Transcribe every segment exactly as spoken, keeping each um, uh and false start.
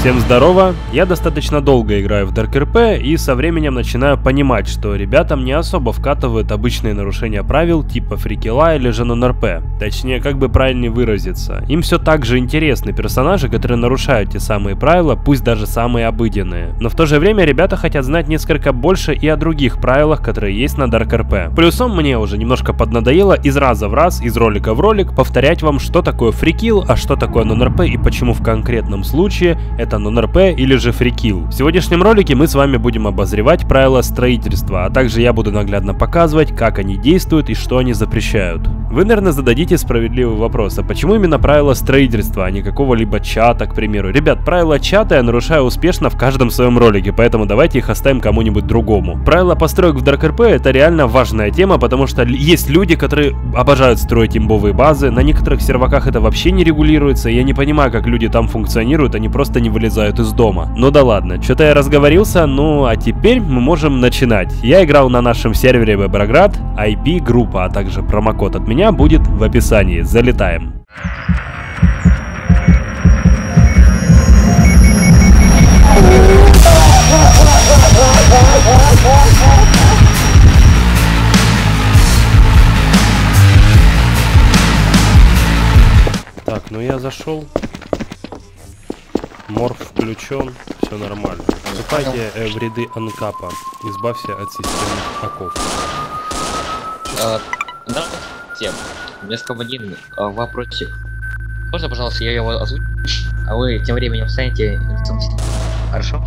Всем здорово, я достаточно долго играю в Dark эр пи и со временем начинаю понимать, что ребятам не особо вкатывают обычные нарушения правил типа фрикила или же нон эр пи. Точнее, как бы правильнее выразиться. Им все так же интересны персонажи, которые нарушают те самые правила, пусть даже самые обыденные. Но в то же время ребята хотят знать несколько больше и о других правилах, которые есть на Dark эр пи. Плюсом мне уже немножко поднадоело из раза в раз, из ролика в ролик повторять вам, что такое фрикил, а что такое нон эр пи и почему в конкретном случае это нон эр пи или же фрикил. В сегодняшнем ролике мы с вами будем обозревать правила строительства, а также я буду наглядно показывать, как они действуют и что они запрещают. Вы, наверное, зададите справедливый вопрос, а почему именно правила строительства, а не какого-либо чата, к примеру? Ребят, правила чата я нарушаю успешно в каждом своем ролике, поэтому давайте их оставим кому-нибудь другому. Правила построек в Dark эр пи это реально важная тема, потому что есть люди, которые обожают строить имбовые базы, на некоторых серваках это вообще не регулируется, и я не понимаю, как люди там функционируют, они просто не вылезают из дома. Ну да ладно, что-то я разговорился, ну а теперь мы можем начинать. Я играл на нашем сервере Веброград, ай пи группа, а также промокод от меня будет в описании. Залетаем. Так, ну я зашел. Морф включен, все нормально. Вступайте э, в ряды анкапа. Избавься от системных оков. А, да, всем. У меня один а, вопросик. Можно, пожалуйста, я его озвучу, а вы тем временем встанете. Хорошо?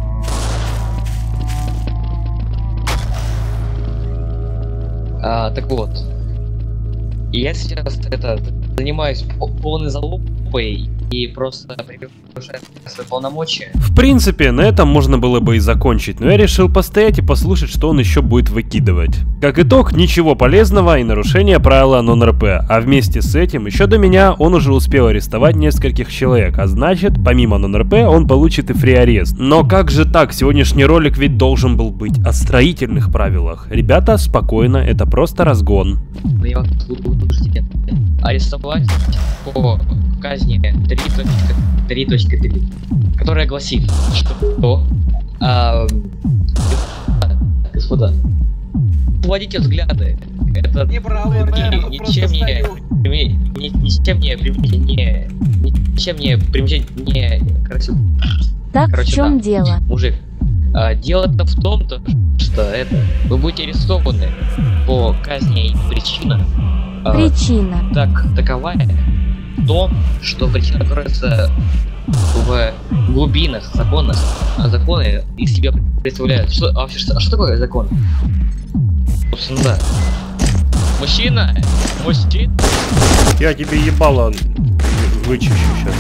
А, так вот. Я сейчас это занимаюсь полной залупой и просто превышаю свои полномочия. В принципе, на этом можно было бы и закончить, но я решил постоять и послушать, что он еще будет выкидывать. Как итог, ничего полезного и нарушение правила нон эр пи, а вместе с этим, еще до меня он уже успел арестовать нескольких человек, а значит, помимо нон эр пи, он получит и фри-арест. Но как же так, сегодняшний ролик ведь должен был быть о строительных правилах. Ребята, спокойно, это просто разгон. Я вас буду арестовать по казни три точка три точка три, которая гласит, что а, господа, уводите взгляды. Это не право, ни, ничем не, ни, ничем не не ничем не примечательно не красиво. Так, короче, в чем да, дело? Мужик, а, дело-то в том, -то, что это вы будете арестованы по казни и причина. Причина. А, так, таковая в том, что причина кроется в глубинах законов, а законы из себя представляют. Что, а вообще, что, а что такое закон? Собственно, да. Мужчина, мужчина. Я тебе ебало вычищу сейчас.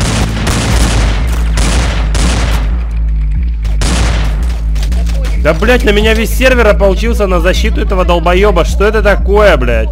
Да, блять, на меня весь сервер ополчился на защиту этого долбоеба. Что это такое, блять?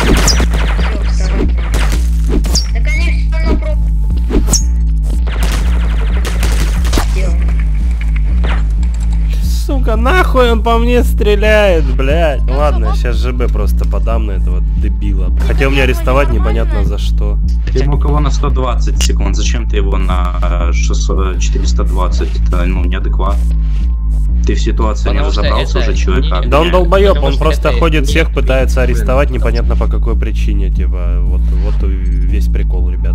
Сука, нахуй он по мне стреляет, блядь. Ну ладно, сейчас ЖБ просто подам на этого дебила. Хотел меня арестовать, непонятно за что. Ты ему кого на сто двадцать секунд, зачем ты его на шестьсот четыреста двадцать? Это, ну, неадекватно. Ты в ситуации Потому не разобрался уже, человека. Да он долбоеб, он просто это ходит, не... всех пытается арестовать, непонятно по какой причине, типа, вот, вот весь прикол, ребят.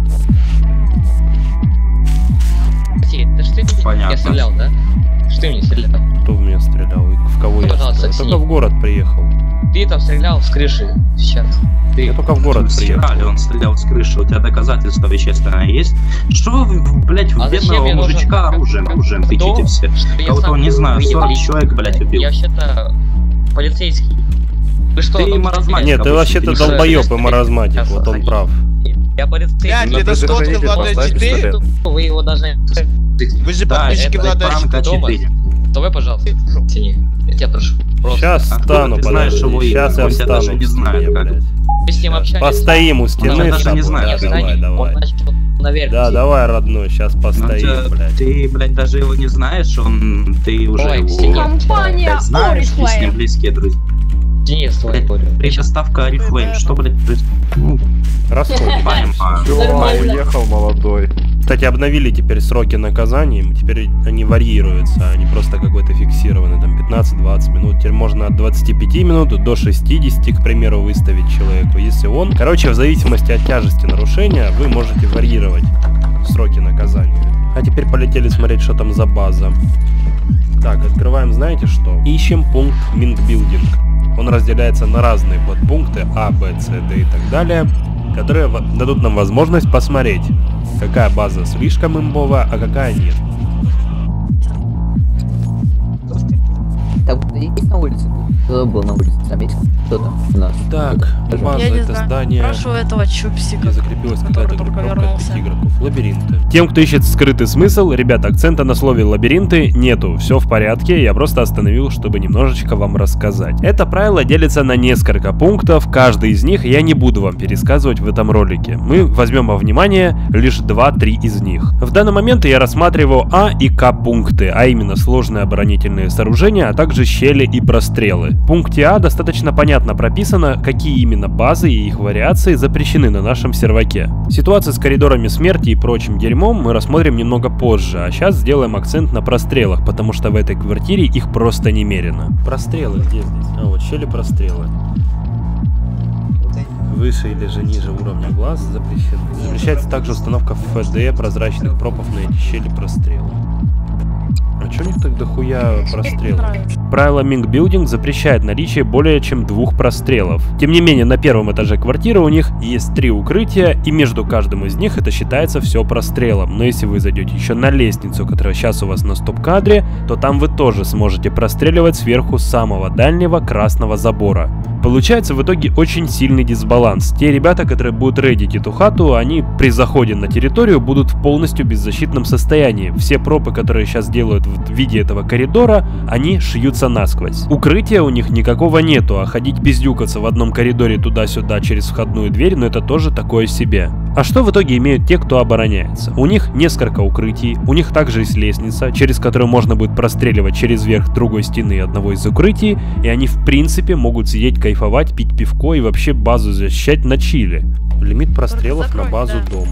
Это ж ты меня стрелял, да? Что ты мне стрелял? Кто в меня стрелял? И в кого ну, я стрелял? Я только в город приехал. Ты там стрелял с крыши сейчас. Ты... Я только в город приехал. Он стрелял с крыши, у тебя доказательства вещественные есть? Что вы, блять, в а бедного мужичка оружием, оружием тычите все? Кого-то, не знаю, сорок человек, блять, убил. Я вообще-то полицейский. Вы что? Ты маразматик. Нет, ты вообще-то долбоеб и маразматик, вот он прав. Я полицейский. Блядь, это сходка Влада четыре? Вы его должны... Вы же да, подписчики Влада четыре. Давай, пожалуйста, тяни. Я тебя прошу. Просто. Сейчас встану, подожди. Сейчас я встану. Не знаю, как. Мы с ним общались. Постоим у стены. Даже не знаю. Давай, давай. Наверное, да, давай, родной, сейчас постоим, блядь. Ты, блядь, даже его не знаешь, он... Ты уже Ой, его... Компания знаешь, ты с ним близкие друзья. Денис, твой понял. Предоставка Арифлейм, что, блядь, происходит? Ну, расходим. Понимаю. Всё, уехал молодой. Кстати, обновили теперь сроки наказаний, теперь они варьируются, они просто какой-то фиксированы, там пятнадцать-двадцать минут. Теперь можно от двадцати пяти минут до шестидесяти, к примеру, выставить человеку. Если он... Короче, в зависимости от тяжести нарушения, вы можете варьировать сроки наказания. А теперь полетели смотреть, что там за база. Так, открываем, знаете что? Ищем пункт Минтбилдинг. Он разделяется на разные подпункты А, Б, С, Д и так далее, которые дадут нам возможность посмотреть, какая база слишком имбовая, а какая нет. Так, есть на улице? Кто был на улице? Заметил? Кто там у нас? Так, база Я не это знаю. здание. Прошу этого чупсика, Где закрепилась какая-то который только группировка вернулся. пяти игроков. Лабиринты. Тем, кто ищет скрытый смысл, ребят, акцента на слове лабиринты нету. Все в порядке, я просто остановил, чтобы немножечко вам рассказать. Это правило делится на несколько пунктов, каждый из них я не буду вам пересказывать в этом ролике. Мы возьмем во внимание лишь два-три из них. В данный момент я рассматриваю А и К пункты, а именно сложные оборонительные сооружения, а также щели и прострелы. В пункте А достаточно понятно прописано, какие именно базы и их вариации запрещены на нашем серваке. Ситуацию с коридорами смерти и прочим дерьмом мы рассмотрим немного позже, а сейчас сделаем акцент на прострелах, потому что в этой квартире их просто немерено. Прострелы где здесь? А вот щели прострелы. Выше или же ниже уровня глаз запрещены. Запрещается также установка эф дэ прозрачных пропов на эти щели прострелы. А чё у них так дохуя прострелов? Правило Минтбилдинг запрещает наличие более чем двух прострелов. Тем не менее, на первом этаже квартиры у них есть три укрытия, и между каждым из них это считается все прострелом. Но если вы зайдете еще на лестницу, которая сейчас у вас на стоп-кадре, то там вы тоже сможете простреливать сверху самого дальнего красного забора. Получается в итоге очень сильный дисбаланс. Те ребята, которые будут рейдить эту хату, они при заходе на территорию будут в полностью беззащитном состоянии. Все пропы, которые сейчас делают в виде этого коридора, они шьются насквозь. Укрытия у них никакого нету, а ходить пиздюкаться в одном коридоре туда-сюда через входную дверь, ну это тоже такое себе. А что в итоге имеют те, кто обороняется? У них несколько укрытий, у них также есть лестница, через которую можно будет простреливать через верх другой стены одного из укрытий, и они в принципе могут сидеть, кайфовать, пить пивко и вообще базу защищать на чиле. Лимит прострелов Закрой, на базу да. дом.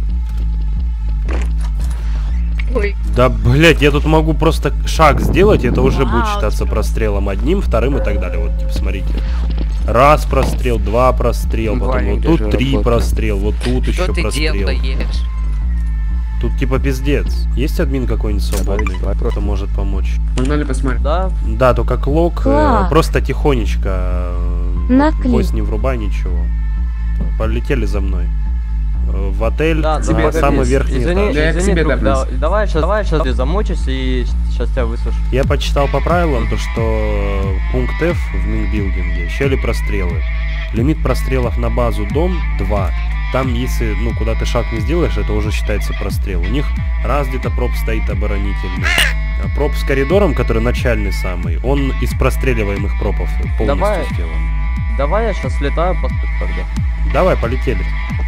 Ой. Да, блять, я тут могу просто шаг сделать, и это уже будет Вау, считаться типа. прострелом одним, вторым и так далее. Вот, типа, смотрите. Раз прострел, два прострел, потом вот тут три прострел, вот тут еще Что ты прострел. делаешь? Тут типа пиздец. Есть админ какой-нибудь свободный, кто может помочь? Погнали посмотрим. Да? Да, только клок, э, Класс. просто тихонечко. э, На вот, клик. Войс не врубай, ничего. Полетели за мной. Э, В отель, Да, на тебе самый Денис, верхний Извини, этаж. Да я к извини, себе друг, добьюсь. да, давай сейчас, давай сейчас замучусь и сейчас тебя выслушаю. Я почитал по правилам то, что пункт F в Минтбилдинге щели прострелы. Лимит прострелов на базу дом два. Там, если, ну, куда ты шаг не сделаешь, это уже считается прострел. У них раз где-то проб стоит оборонительный. А проб с коридором, который начальный самый, он из простреливаемых пропов полностью Давай. сделан. Давай я сейчас летаю по тогда. Давай, полетели.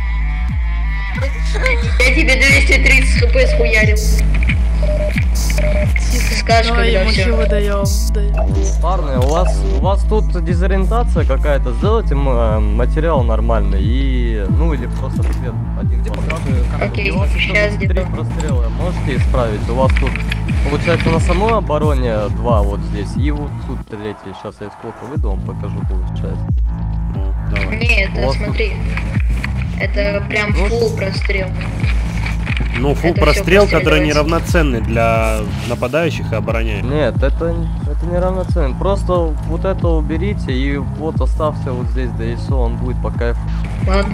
Я тебе двести тридцать хп схуярил. Скажешь, Давай когда ему все. чего даем. Парни, у вас у вас тут дезориентация какая-то, сделайте м- э, материал нормальный и ну или просто цвет один. Окей, У вас сейчас тут три сделаю. прострела можете исправить. У вас тут получается на самой обороне два вот здесь и вот тут третий. Сейчас я сколько выйду, вам покажу получается. Ну, давай. Не, У это вас смотри. Это прям Ну, фул прострел. Ну, фул Это прострел, всё который простреливается. неравноценный для нападающих и обороняемых. Нет, это, это не равноценно. Просто вот это уберите и вот оставьте вот здесь, да и все, он будет по кайфу. Ладно.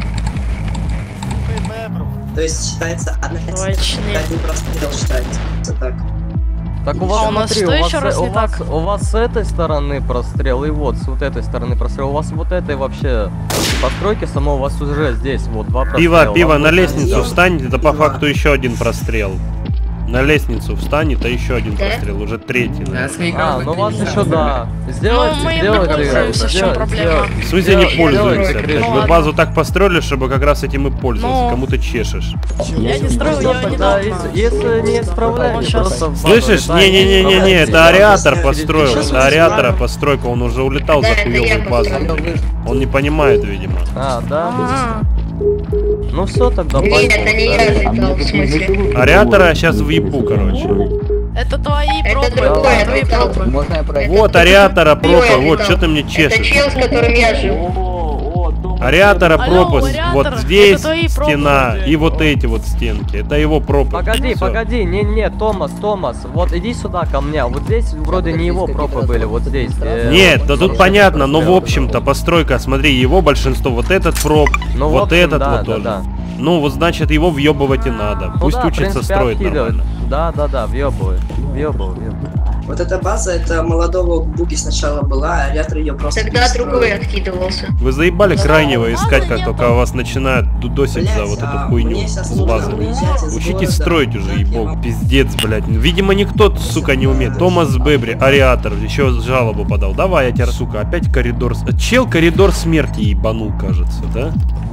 То есть считается одна Точнее. один прострел считается. Это так. Так у вас, А у нас смотри, что у вас, еще раз у не вас, так? у вас с этой стороны прострел и вот с вот этой стороны прострел. У вас вот этой вообще постройки само у вас уже здесь вот два прострела. Пиво, пиво, Вам на нужно- лестницу встань, это по Пиво. факту еще один прострел. На лестницу встань, это еще один Да? прострел, уже третий, Да, наверное. скайкал А, ну у вас бы еще да. Сделайте, Ну, мы им сделайте, не пользуемся, в чем сделайте, проблема? сделайте. В смысле не Сделайте, пользуемся, сделайте, блядь? ну Вы ладно. базу так построили, чтобы как раз этим и пользоваться. Ну. Кому ты чешешь? Я не строю, я Да, недавно. если, если не исправляете, Он щас- просто... в базу Слышишь? летаете, Не-не-не-не-не, исправляете. это ариатор Сейчас построил, сейчас это ариатора ладно. постройка, он уже улетал Да, за это я хуёвой базой. построил. блядь. Он не понимает, видимо. А, да? А, Ну все, тогда Нет, пойдем. это не я летал, в смысле. Ариатора сейчас въебу, короче. Это твои Это пропы. другой, это твои это пропы. Можно я пройду? Вот Ариатора Другой пропа, вот летал. что ты мне Это чешешь. чел, с которым я жил. Ариатора Алло, пропа, Ариатор, вот это здесь твои пропы, стена блядь. и вот эти вот стенки. Это его пропы. Погоди, Всё. погоди, не-не, Томас, Томас, вот иди сюда ко мне, вот здесь вроде не его пропы были, вот здесь. э, Нет, вот да тут здесь. понятно, но в общем-то постройка, смотри, его большинство, вот этот проп, Ну, в вот общем, этот да, вот да, тоже. да. Ну вот значит его въебывать и надо. Ну Пусть да, в учится принципе, строить откидывать. нормально. Да, да, да, въебывай, въебывай, въебывай. Вот эта база, это молодого Буги сначала была, а Ариатор ее просто Тогда перестроил. другой откидывался. Вы заебали крайнего искать, как нет, только вас начинают дудосить Блядь, за вот эту а хуйню мне сейчас с нужно базами. уезжать из Учитесь города. строить уже, Как я ебал. могу? Пиздец, блядь. Видимо, никто, сука, не умеет. Томас Бебри, Ариатор, еще жалобу подал. Давай, я тебя, сука, опять коридор... с- Чел коридор смерти ебанул, кажется, да?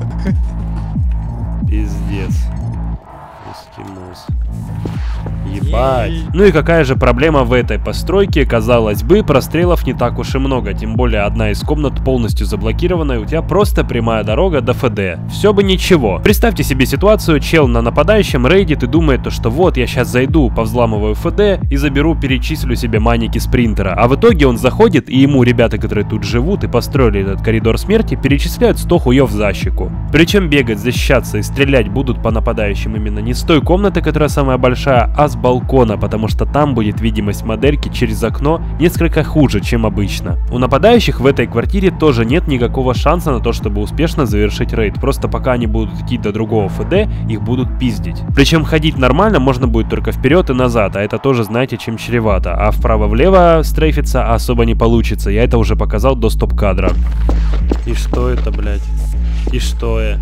Пиздец. Эскимос. Ебать. Ну и какая же проблема в этой постройке? Казалось бы, прострелов не так уж и много. Тем более одна из комнат полностью заблокирована, и у тебя просто прямая дорога до ФД. Все бы ничего. Представьте себе ситуацию, чел на нападающем рейдит и думает, то, что вот я сейчас зайду, повзламываю ФД и заберу, перечислю себе маники спринтера. А в итоге он заходит, и ему ребята, которые тут живут и построили этот коридор смерти, перечисляют сто хуев за щеку. Причем бегать, защищаться и стрелять будут по нападающим именно не с той комнаты, которая самая большая, а с балкона, потому что там будет видимость модельки через окно несколько хуже, чем обычно. У нападающих в этой квартире тоже нет никакого шанса на то, чтобы успешно завершить рейд. Просто пока они будут идти до другого ФД, их будут пиздить. Причем ходить нормально можно будет только вперед и назад, а это тоже знаете чем чревато. А вправо-влево стрейфиться особо не получится. Я это уже показал до стоп-кадра. И что это, блядь? И что я?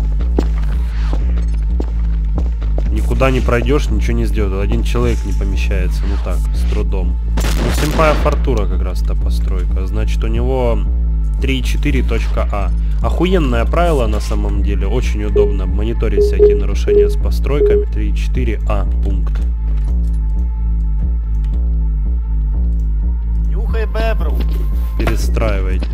Никуда не пройдешь, ничего не сделать. Один человек не помещается, ну так, с трудом. Ну, Симпая Фортура как раз та постройка. Значит, у него три точка четыре точка а. Охуенное правило на самом деле. Очень удобно мониторить всякие нарушения с постройками. три точка четыре а пункт. Нюхай бебру. Перестраивайте.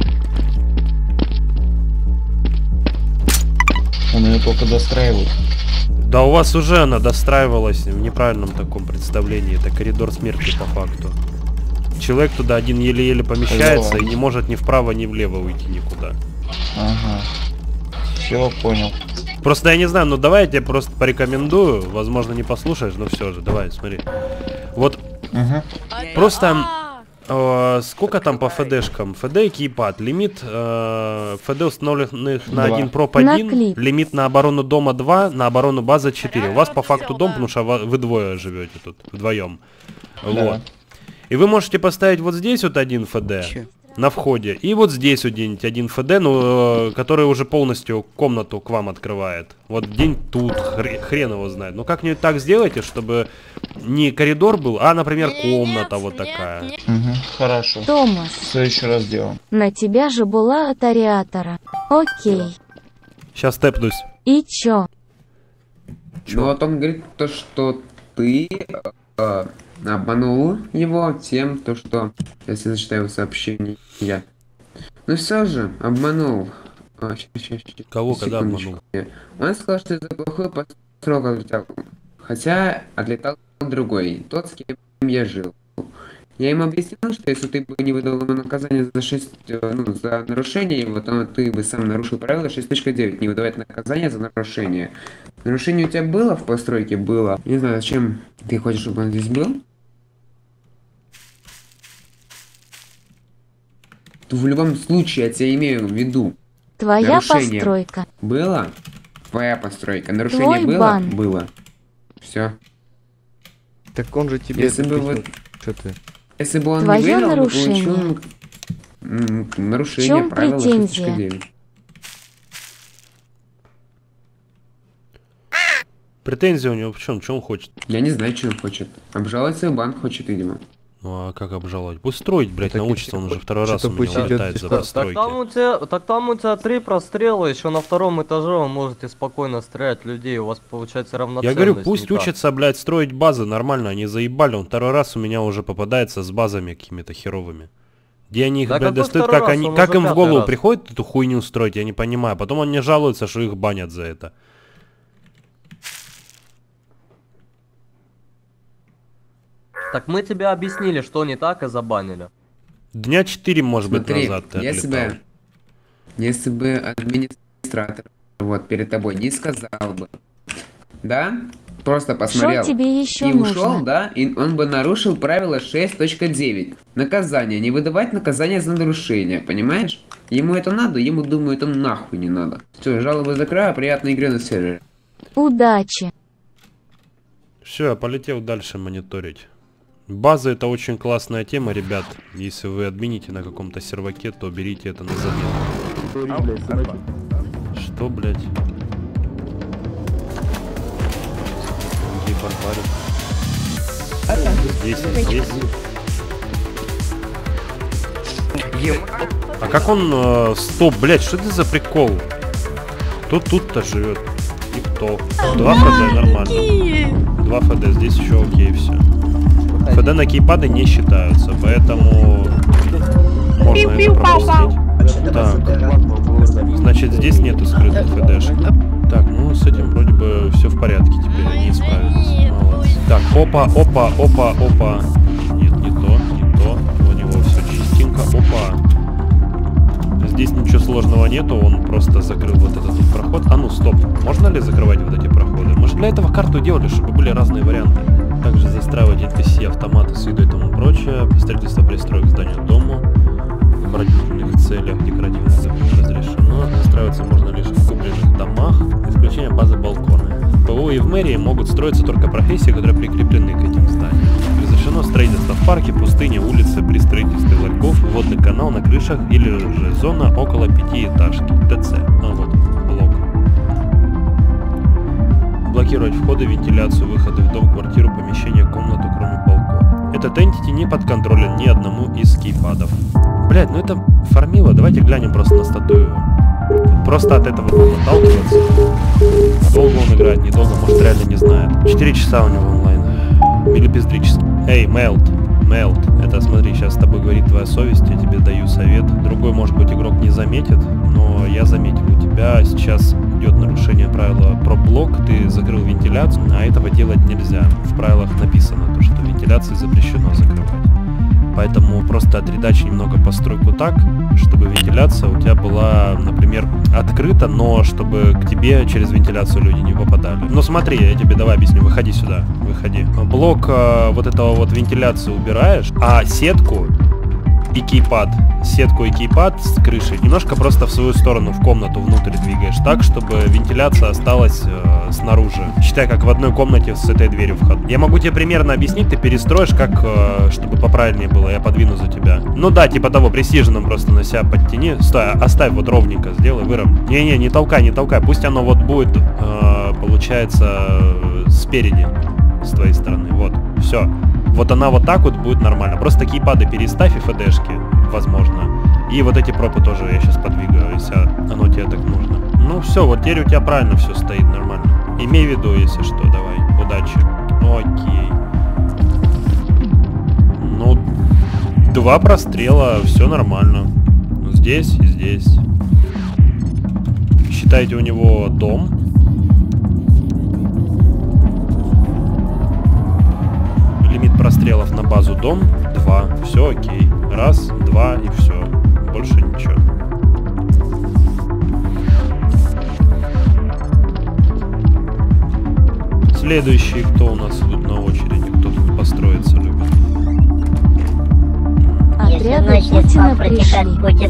Он ее только достраивает. Да у вас уже она достраивалась в неправильном таком представлении. Это коридор смерти по факту. Человек туда один еле-еле помещается и не может ни вправо, ни влево уйти никуда. Ага. Все, понял. Просто я не знаю, ну давай я тебе просто порекомендую. Возможно, не послушаешь, но все же, давай, смотри. Вот Ага. просто э, сколько там по ФДшкам? ФД и кейпад. Лимит э, ФД установленных на Два. один проп На один, клик. лимит на оборону дома два, на оборону базы четыре. У вас по факту дом, потому что вы двое живете тут, вдвоем. Вот. И вы можете поставить вот здесь вот один ФД на входе, и вот здесь вот где-нибудь один ФД, ну, э, который уже полностью комнату к вам открывает. Вот день тут, хр хрен его знает. Ну как-нибудь так сделайте, чтобы не коридор был, а, например, комната вот такая. Угу. Хорошо. Томас, В следующий раз сделаем. на тебя же была от Ариатора. Окей. Сейчас тэпнусь. И чё? Ну вот он говорит то, что ты э, обманул его тем, то что, если зачитаю его сообщение, я. Ну все же, обманул. А, щас, щас, щас, Кого, когда секундочку. обманул? Он сказал, что это плохой постройка отлетал. Хотя отлетал другой, тот, с кем я жил. Я им объяснил, что если ты бы не выдал ему наказание за шесть, ну, за нарушение его, то ты бы сам нарушил правило шесть точка девять, не выдавать наказание за нарушение. Нарушение у тебя было в постройке? Было. Не знаю, зачем ты хочешь, чтобы он здесь был? В любом случае, я тебя имею в виду. Твоя Нарушение. постройка. Было? Твоя постройка. Нарушение Твой было? бан. Было. Все. Так он же тебе... Если бы вот... Что ты? Если бы он Твое не выдал, он бы нарушение. получил м, нарушение чем правила шесть претензия? точка девять. Претензия у него в чем? Что он хочет? Я не знаю, что он хочет. Обжаловать свой банк хочет, видимо. Ну а как обжаловать? Пусть строить, блядь, Так научится, он если уже второй раз у что-то меня будет улетает идет за так, постройки. так там у тебя, так там у тебя три прострела, еще на втором этаже вы можете спокойно стрелять людей, у вас получается равноценность. Я говорю, пусть никак. учатся, блядь, строить базы нормально, они заебали, он второй раз у меня уже попадается с базами какими-то херовыми. Где они их, Да блядь, какой достают, второй как, раз? они, Он как уже им в пятый голову раз. приходит эту хуйню строить, я не понимаю. Потом он мне жалуется, что их банят за это. Так мы тебе объяснили, что не так, и забанили. Дня четыре, может быть, Смотри, назад ты если отлетал. бы, если бы администратор вот перед тобой не сказал бы, да, просто посмотрел тебе еще и ушел, нужно? да, и он бы нарушил правило шесть точка девять. Наказание. Не выдавать наказание за нарушение, понимаешь? Ему это надо, ему, думаю, это нахуй не надо. Все, жалобы закрою, приятной игры на сервере. Удачи. Все, я полетел дальше мониторить. База — это очень классная тема, ребят. Если вы админите на каком-то серваке, то берите это на заметку. Что, блядь? Где барбарит? Здесь, здесь. А как он... Э, стоп, блядь, что это за прикол? Кто тут-то живет? Никто. два ФД, нормально. два ФД, здесь еще окей, все. ФД на кейпады не считаются, поэтому можно это пропустить. Так, значит, здесь нету скрытых ФДшек. Так, ну с этим вроде бы все в порядке теперь, они исправились. Молодцы. Так, опа, опа, опа, опа. Нет, не то, не то. У него все чистенько. Опа. Здесь ничего сложного нету, он просто закрыл вот этот вот проход. А ну, стоп, можно ли закрывать вот эти проходы? Может, для этого карту делали, чтобы были разные варианты. Также застраивать эн пи си, автоматы с едой и тому прочее. Строительство пристроек к зданию дому. В родительных целях декоративных разрешено. Застраиваться можно лишь в купленных домах. Исключение базы балконы. В ПО и в мэрии могут строиться только профессии, которые прикреплены к этим зданиям. Разрешено строительство в парке, пустыне, улице, при строительстве ларьков, водный канал на крышах или же зона около пятиэтажки. ТЦ. А вот, блок. Блокировать входы, вентиляцию, выходы в дом, квартиру, помещение, комнату, кроме балкона. Этот entity не подконтролен ни одному из кейпадов. Блять, ну это фармило, давайте глянем просто на статую. Просто от этого будем отталкиваться. Долго он играет, недолго, может реально не знает. четыре часа у него онлайн. Милипиздрически. Эй, Мелт, Мелт, это смотри, сейчас с тобой говорит твоя совесть, я тебе даю совет. Другой, может быть, игрок не заметит, но я заметил, у тебя сейчас идет нарушение правила про блок, ты закрыл вентиляцию, а этого делать нельзя. В правилах написано, то, что вентиляции запрещено закрывать. Поэтому просто отредачь немного постройку так, чтобы вентиляция у тебя была, например, открыта, но чтобы к тебе через вентиляцию люди не попадали. Ну смотри, я тебе давай объясню, выходи сюда, выходи. Блок э, вот этого вот вентиляции убираешь, а сетку и кейпад, сетку и кейпад с крышей немножко просто в свою сторону, в комнату внутрь двигаешь так, чтобы вентиляция осталась э, снаружи. Считай, как в одной комнате с этой дверью вход. Я могу тебе примерно объяснить, ты перестроишь, как, э, чтобы поправильнее было, я подвину за тебя. Ну да, типа того, пресиженом просто на себя подтяни. Стой, оставь вот ровненько, сделай, выровняй. Не-не, не толкай, не толкай, пусть оно вот будет, э, получается, э, спереди, с твоей стороны, вот, все. Вот она вот так вот будет нормально. Просто кейпады переставь и ФДшки, возможно. И вот эти пропы тоже я сейчас подвигаю, если оно тебе так нужно. Ну все, вот теперь у тебя правильно все стоит нормально. Имей в виду, если что, давай. Удачи. Окей. Ну, два прострела, все нормально. Здесь и здесь. Считайте, у него дом. Лимит прострелов на базу дом два. Все окей. Раз, два и все. Больше ничего. Следующие, кто у нас идут на очереди, кто тут построиться любит. Отряды Путина пришли.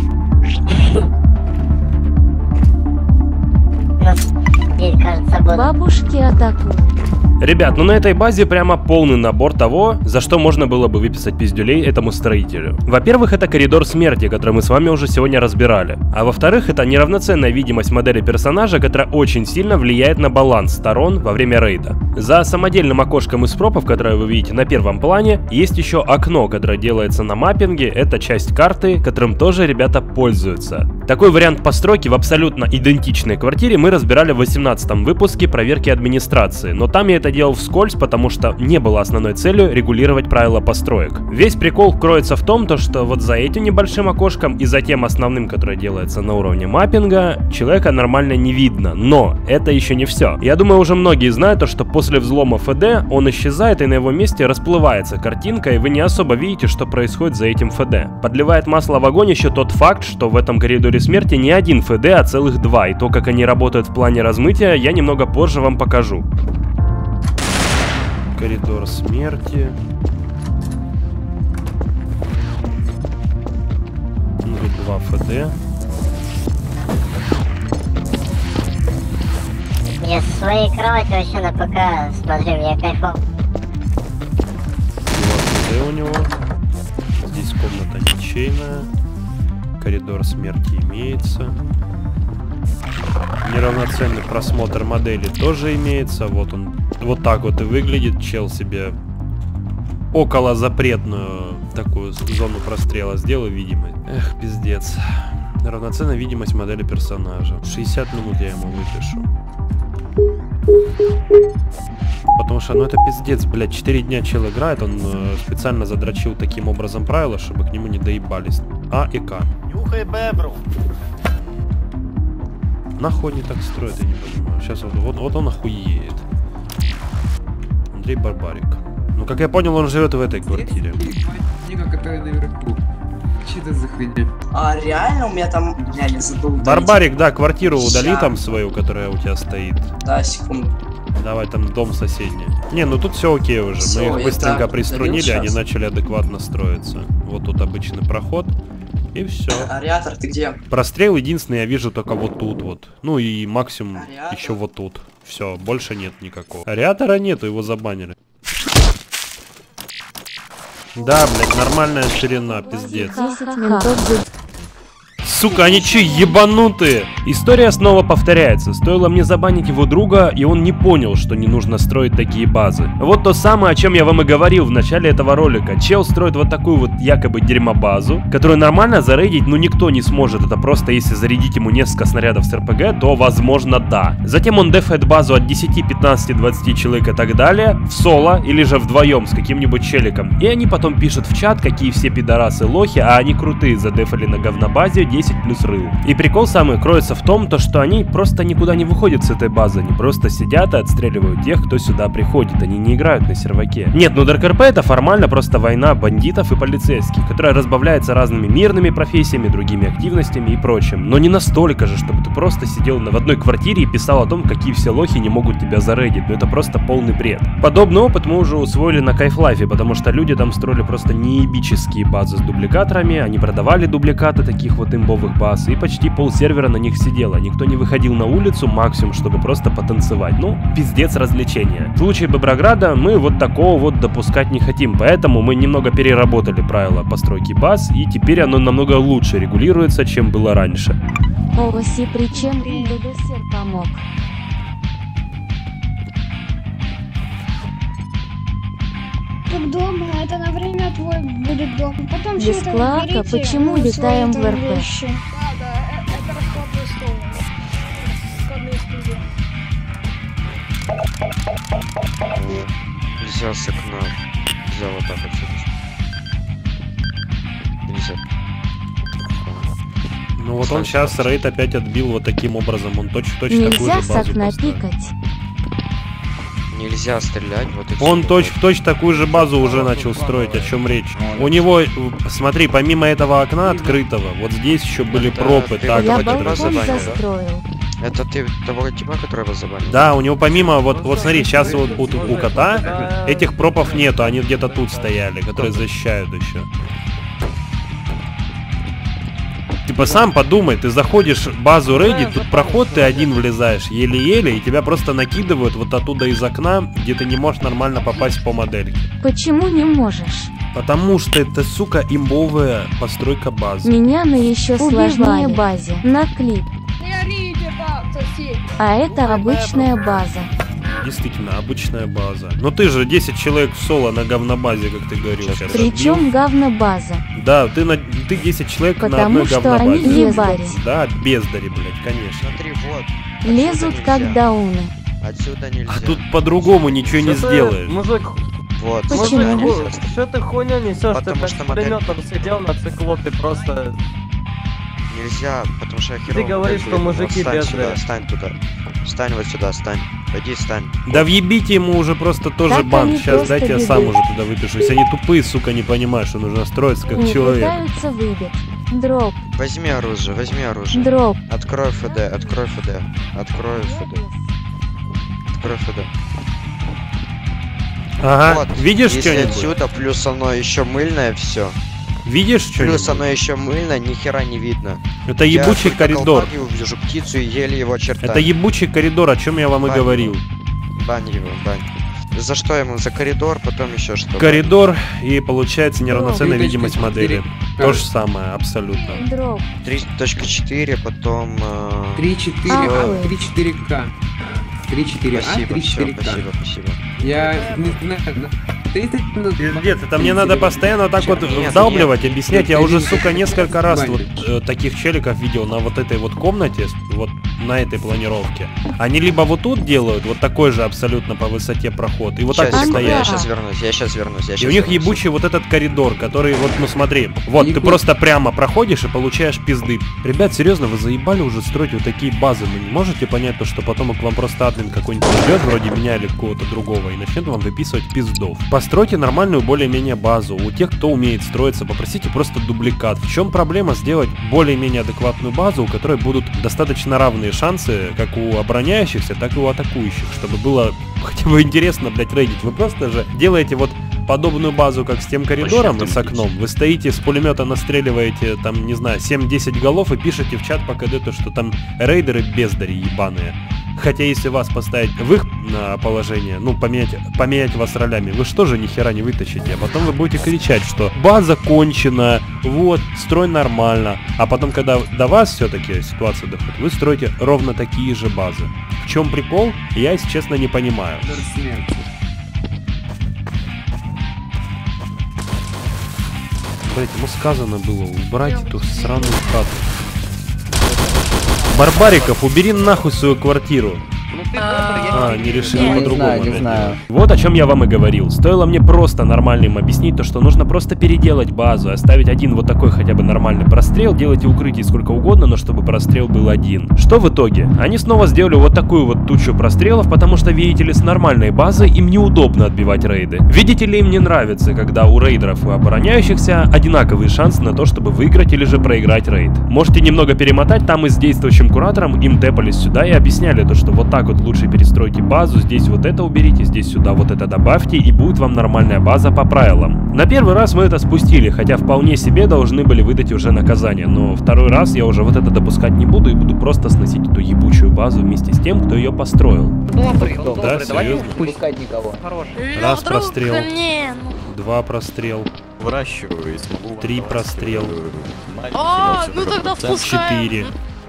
Бабушки атакуют. Ребят, ну на этой базе прямо полный набор того, за что можно было бы выписать пиздюлей этому строителю. Во-первых, это коридор смерти, который мы с вами уже сегодня разбирали. А во-вторых, это неравноценная видимость модели персонажа, которая очень сильно влияет на баланс сторон во время рейда. За самодельным окошком из пропов, которое вы видите на первом плане, есть еще окно, которое делается на маппинге, это часть карты, которым тоже ребята пользуются. Такой вариант постройки в абсолютно идентичной квартире мы разбирали в восемнадцатом выпуске проверки администрации, но там я это делал вскользь, потому что не было основной целью регулировать правила построек. Весь прикол кроется в том, то, что вот за этим небольшим окошком и за тем основным, которое делается на уровне маппинга, человека нормально не видно. Но это еще не все. Я думаю, уже многие знают то, что после взлома эф дэ он исчезает и на его месте расплывается картинка, и вы не особо видите, что происходит за этим эф дэ. Подливает масло в огонь еще тот факт, что в этом коридоре смерти не один эф дэ, а целых два, и то, как они работают в плане размытия, я немного позже вам покажу. Коридор смерти. Два эф дэ. Я с своей кровати вообще на ПК смотрю, я кайфовал. Два эф дэ у него. Здесь комната ничейная. Коридор смерти имеется. Неравноценный просмотр модели тоже имеется. Вот он. Вот так вот и выглядит. Чел себе около запретную такую зону прострела сделал, видимость. Эх, пиздец. Равноценная видимость модели персонажа. шестьдесят минут я ему выпишу. Потому что, ну это пиздец, блядь, четыре дня чел играет, он э, специально задрочил таким образом правила, чтобы к нему не доебались. А и К. Нюхай бебру. Нахуй не так строит, я не понимаю. Сейчас вот, вот, вот он охуеет. Андрей Барбарик. Ну, как я понял, он живет в этой квартире. Книга, которая наверху. Что это за хуйня? А реально у меня там... Я не забыл. Барбарик, да, квартиру удали Ща. там свою, которая у тебя стоит. Да, секунду. Давай, там дом соседний. Не, ну тут все окей уже. Всё, Мы их я быстренько так приструнили, удалил они щас. начали адекватно строиться. Вот тут обычный проход. И все. Ариатор, ты где? Прострел единственный я вижу только вот тут вот. Ну и максимум Ариатор? еще вот тут. Все, больше нет никакого. Ариатора нету, его забанили. Да, блядь, нормальная ширина, пиздец. десять ментов за... Сука, они че, ебанутые? История снова повторяется. Стоило мне забанить его друга, и он не понял, что не нужно строить такие базы. Вот то самое, о чем я вам и говорил в начале этого ролика. Чел строит вот такую вот якобы дерьмобазу, которую нормально зарейдить, ну никто не сможет. Это просто если зарядить ему несколько снарядов с эр пэ гэ, то возможно да. Затем он дефает базу от десяти, пятнадцати, двадцати человек и так далее, в соло или же вдвоем с каким-нибудь челиком. И они потом пишут в чат, какие все пидорасы лохи, а они крутые, задефали на говнобазе десять плюс рыл. И прикол самый кроется в том, то, что они просто никуда не выходят с этой базы, они просто сидят и отстреливают тех, кто сюда приходит, они не играют на серваке. Нет, ну ДРКРП это формально просто война бандитов и полицейских, которая разбавляется разными мирными профессиями, другими активностями и прочим. Но не настолько же, чтобы ты просто сидел в одной квартире и писал о том, какие все лохи не могут тебя зарейдить, ну это просто полный бред. Подобный опыт мы уже усвоили на Кайфлайфе, потому что люди там строили просто неебические базы с дубликаторами, они продавали дубликаты таких вот имбовых баз, и почти пол сервера на них сидело. Никто не выходил на улицу, максимум, чтобы просто потанцевать. Ну, пиздец развлечения. В случае Боброграда мы вот такого вот допускать не хотим, поэтому мы немного переработали правила постройки баз, и теперь оно намного лучше регулируется, чем было раньше. Оси, причем ДДСР помог. Как дома, это на время твой будет дом. Потом Без всё это клака, уберите, почему ну, летаем свои в там эр пэ? вещи. Да, да, э- это раскладной стол. Раскладные стулья. Нельзя с окна. Нельзя вот так отсюда. Нельзя. Ну вот он сейчас рейд опять отбил вот таким образом, он точно-точно такую Нельзя же с базу окна поставил. пикать. Нельзя стрелять вот эти. Он точь-в-точь такую же базу уже начал строить, о чем речь. У него, смотри, помимо этого окна открытого, вот здесь еще были пропы. Так, Я вот это балкон забанил, застроил. Это ты того типа, который вас забанил? Да, у него помимо, вот, вот смотри, сейчас вот у, у кота этих пропов нету, они где-то тут стояли, которые защищают еще. Типа сам подумай, ты заходишь в базу рейдить, тут проход, ты один влезаешь, еле-еле, и тебя просто накидывают вот оттуда из окна, где ты не можешь нормально попасть по модельке. Почему не можешь? Потому что это, сука, имбовая постройка базы. Меня на еще сложнее базе. На клип. Не орите, да, соседи. А это обычная база. действительно, обычная база. Но ты же десять человек в соло на говнобазе, как ты говорил. Сейчас Причем говнобаза. Да, ты, на, ты десять человек Потому на одной что говнобазе. они ебари. Да, бездари, блядь, конечно. Смотри, вот. Лезут как дауны. Отсюда нельзя. А тут по-другому ничего не Что ты, сделаешь. Мужик, Вот. Почему? сюда мужик, нельзя. что ты хуйня несешь? Ты Потому под что модель- пулеметом сидел на циклопе, просто... Нельзя, потому что я херово. говоришь, как что бы, мужики вот, стань бездари. сюда, стань туда. Стань вот сюда, стань. Пойди, стань. Да въебите ему уже просто тоже Так бан. они Сейчас просто дайте я сам бегут. уже туда выпишу. Если они тупые, сука, не понимают, что нужно строиться как Не человек. пытаются выбить. Дроп, Возьми оружие, возьми оружие. дроп. Открой ФД, открой ФД. Открой ФД. Открой ФД. Ага, Вот, видишь если что-нибудь? отсюда, плюс оно еще мыльное, все. Видишь Плюс что-нибудь? оно еще мыльное, ни хера не видно. Это Я ебучий только коридор. колпак вижу птицу и еле его очертания. Это ебучий коридор, о чем я вам и Бань говорил. его. Бань его, бань. За что ему? За коридор, потом еще что? Коридор и получается неравноценная Три видимость точка модели. четыре. То же самое, абсолютно. Дроп. три точка четыре, потом... э, три четыре А, А, ой. три четыре К. три четыре А, Спасибо, три все, четыре К. спасибо, спасибо. Я не знаю, тридцать минут. Пиздец, это мне надо постоянно вот так вот Нет, вдалбливать, нет. объяснять. Я уже, Нет, сука, нет, несколько раз Вань. вот э, таких челиков видел на вот этой вот комнате, с- вот на этой планировке. Они либо вот тут делают, вот такой же абсолютно по высоте проход, и вот так Щас, вот секунду, я стоят. сейчас вернусь, я сейчас вернусь, я И щас у них вернусь. ебучий вот этот коридор, который вот, ну смотри, вот ты Ебучий. просто прямо проходишь и получаешь пизды. Ребят, серьезно, вы заебали уже строить вот такие базы, вы не можете понять то, что потом к вам просто админ какой-нибудь придет, вроде меня или кого-то другого, и начнет вам выписывать пиздов. Постройте нормальную более-менее базу. У тех, кто умеет строиться, попросите просто дубликат. В чем проблема сделать более-менее адекватную базу, у которой будут достаточно равные шансы, как у обороняющихся, так и у атакующих, чтобы было хотя бы интересно, блять, рейдить. Вы просто же делаете вот подобную базу, как с тем коридором и с окном. Вы стоите с пулемета, настреливаете, там, не знаю, семь-десять голов и пишете в чат по КД то, что там рейдеры бездари ебаные. Хотя если вас поставить в их а, положение, ну, поменять, поменять вас ролями, вы что же ни хера не вытащите, а потом вы будете кричать, что база кончена, вот, строй нормально, а потом, когда до вас все-таки ситуация доходит, вы строите ровно такие же базы. В чем прикол, я, если честно, не понимаю. Блять, ему сказано было убрать эту сраную хату. Барбариков, убери нахуй свою квартиру. А, не решили Не, не по-другому. знаю, не опять знаю. делать. Вот о чем я вам и говорил. Стоило мне просто нормально им объяснить то, что нужно просто переделать базу, оставить один вот такой хотя бы нормальный прострел, делайте укрытий сколько угодно, но чтобы прострел был один. Что в итоге? Они снова сделали вот такую вот тучу прострелов, потому что, видите ли, с нормальной базой им неудобно отбивать рейды. Видите ли, им не нравится, когда у рейдеров и обороняющихся одинаковые шансы на то, чтобы выиграть или же проиграть рейд. Можете немного перемотать, там и с действующим куратором им тэпались сюда и объясняли то, что вот так вот лучше перестройте базу, здесь вот это уберите, здесь сюда вот это добавьте, и будет вам нормальная база по правилам. На первый раз мы это спустили, хотя вполне себе должны были выдать уже наказание, но второй раз я уже вот это допускать не буду и буду просто сносить эту ебучую базу вместе с тем, кто ее построил. Добрый, он Да, добрый, давай не серьезно? пускать никого. Раз прострел, Не, ну. два прострел, Выращиваю и смогу. три прострел, А, ну тогда впускаем. четыре.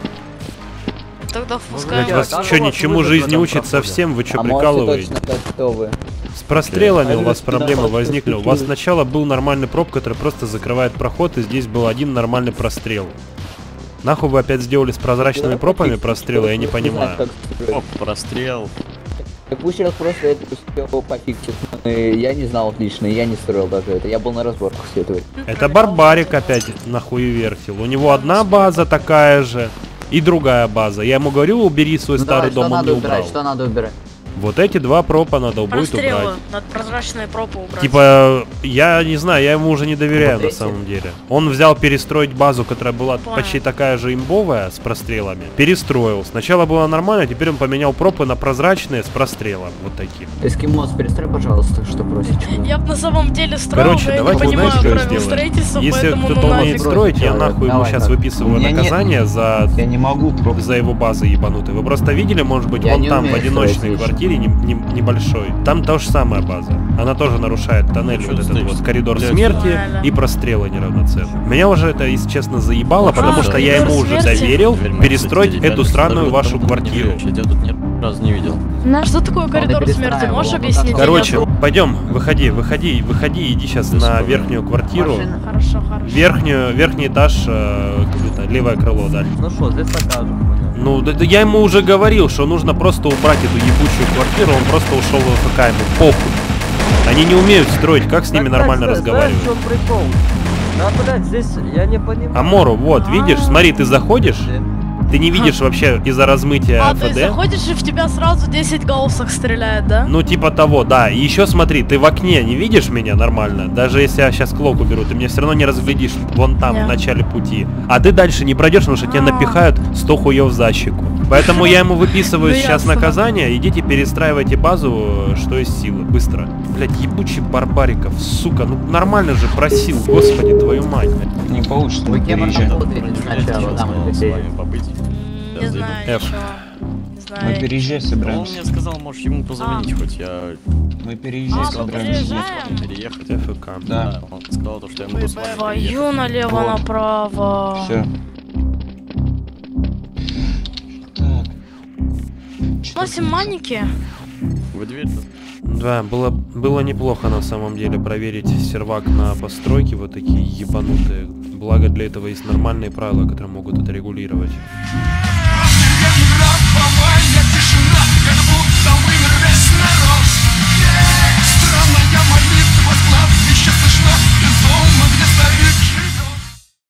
Тогда впускаем. Блять, вас что, ничему жизнь не учит совсем? Вы что, А можете прикалываетесь? точно сказать, кто вы? С прострелами у вас проблемы возникли. У вас сначала был нормальный проб, который просто закрывает проход, и здесь был один нормальный прострел. Нахуй вы опять сделали с прозрачными пропами прострелы, я не понимаю. Оп, прострел. Так пусть раз просто это все пофиксит. Я не знал лично, я не строил даже это. Я был на разборках все этого. Это Барбарик опять нахуй вертел. У него одна база такая же и другая база. Я ему говорю, убери свой Ну старый давай, дом, что он надо не убирать, убрал. что надо убирать? Вот эти два пропа надо будет Прострелы. убрать. Надо прозрачные пропы убрать. Типа, я не знаю, я ему уже не доверяю Вот на эти? самом деле. Он взял перестроить базу, которая была Понял. почти такая же имбовая, с прострелами. Перестроил. Сначала было нормально, теперь он поменял пропы на прозрачные с прострелом. Вот таким. Эскимос, перестрой, пожалуйста, что просишь. Я бы на самом деле строил, Короче, но я не давайте понимаю знаете, что правил сделаем? строительства, Если поэтому кто-то ну умеет нафиг. строить, я Давай, нахуй ему давай, сейчас давай. выписываю У меня нет- наказание за... Я не могу просто. за его базы ебанутые. Вы просто видели, может быть, Я вон не там, в умею одиночной строить квартире, не- не- небольшой. Там та же самая база. Она тоже нарушает тоннель, Чё вот этот стоишь? вот коридор Блядь. смерти Ладно. и прострелы неравноценные. Меня уже это, если честно, заебало, потому А, что я коридор ему уже смерти? доверил Теперь мы перестроить обсудили, эту реально, сраную потому вашу что тут не квартиру. веришь, я тут нет. Раз не видел. А что такое коридор смерти? Можешь объяснить? Короче, пойдем, выходи, выходи, выходи, иди сейчас на верхнюю квартиру. Хорошо, хорошо. Верхнюю, верхний этаж, э, как это, левое крыло, да. Ну что, здесь покажем. Ну, да, да я ему уже говорил, что нужно просто убрать эту ебучую квартиру, он просто ушел в АФК, ему похуй. Они не умеют строить, как с ними Так, нормально так, разговаривать? знаешь, в чем прикол? Да, блядь, здесь я не понимаю. Амору, вот, видишь, смотри, ты заходишь, ты не видишь вообще из-за размытия А, ты ФД. заходишь и в тебя сразу десять гаусов стреляет, да? Ну, типа того, да. И еще смотри, ты в окне не видишь меня нормально? Даже если я сейчас клок уберу, ты меня все равно не разглядишь вон там, Нет. в начале пути. А ты дальше не пройдешь, потому что тебя напихают сто хуев за щеку. Поэтому я ему выписываю Ну, сейчас ясно. наказание. Идите перестраивайте базу, что из силы. Быстро. Блять, ебучий Барбариков, сука. Ну нормально же просил, господи, твою мать. Не получится, Вы мы кем переезжаем. работаете сначала, там, с это вами побыть. Не знаю, F. ничего. Не знаю. Мы переезжать Он собираемся. мне сказал, можешь ему позвонить, хоть я Мы переезжать А, собираемся. переезжаем? переехать. ФК. Да. Он сказал, то, что я могу с вами Твою переехать. налево, Вот. направо. Все. Так. Носим маники. Вы дверь? Да, было, было неплохо на самом деле проверить сервак на постройки вот такие ебанутые. Благо для этого есть нормальные правила, которые могут это регулировать.